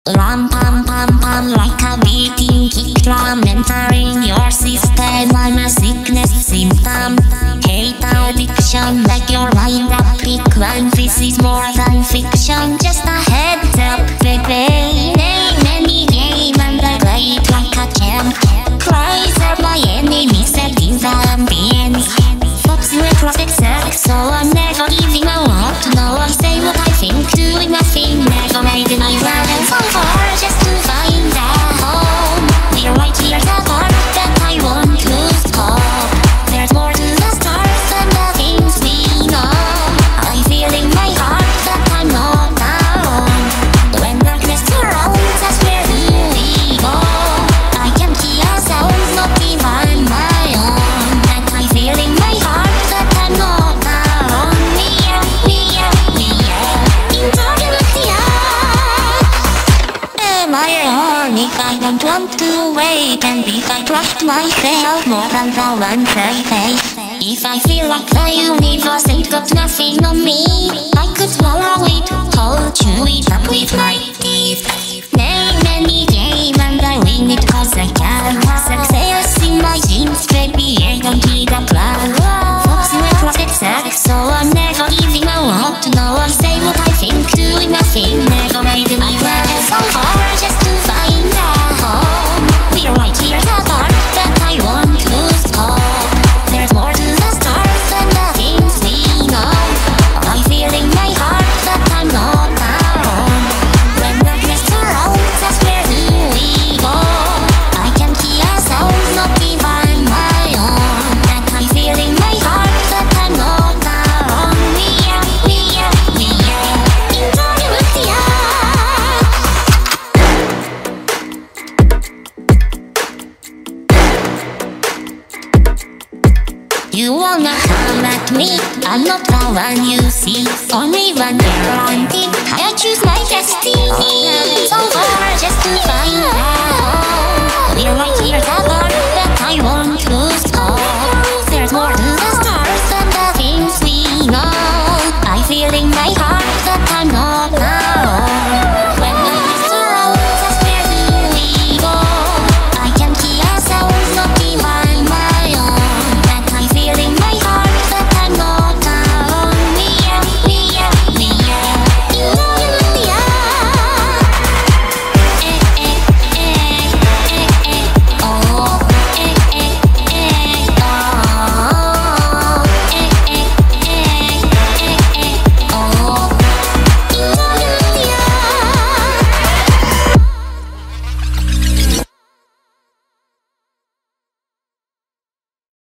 Ram pam pam pam like a beating kick drum entering your system. I'm a sickness symptom. Hate addiction, like your mind up pick one. This is more than fiction, just a heads up, baby. Name any game and I play it like a champ. Cries are my enemy, set in the ambience. Fox you across exact, so I'm never giving a lot. No, I say what I think, doing nothing, never made my plan so far, just to find a home. We're right here, the part that I want to stop. There's more to the stars than the things we know. I feel in my heart that I'm not alone. When darkness surrounds us, where do we go? I can hear sounds not even my own. And I feel in my heart that I'm not alone. INTERGALACTIA. Am I wrong if I don't want to wait? And if I trust myself more than the ones I face? If I feel like the universe ain't got nothing on me, I could swallow it whole, chew it up with my teeth. Name any game and I win it cause I can. Success in my jeans, baby, I don't need a plan. Fox you across exact, so I'm never giving a lot. No, I say what I think, doing nothing, never made my plan so far, just to find a home. We're right here, the part that I want to stop. There's more to the stars than the things we know. I feel in my heart that I'm not alone. When darkness surrounds us, where do we go? I can hear sounds not even my own. And I feel in my heart that I'm not alone. We are INTERGALACTIA. You wanna come at me? I'm not the one you see. Only one guarantee, I choose my destiny. So far, just to find out. We're right here, the part that I want to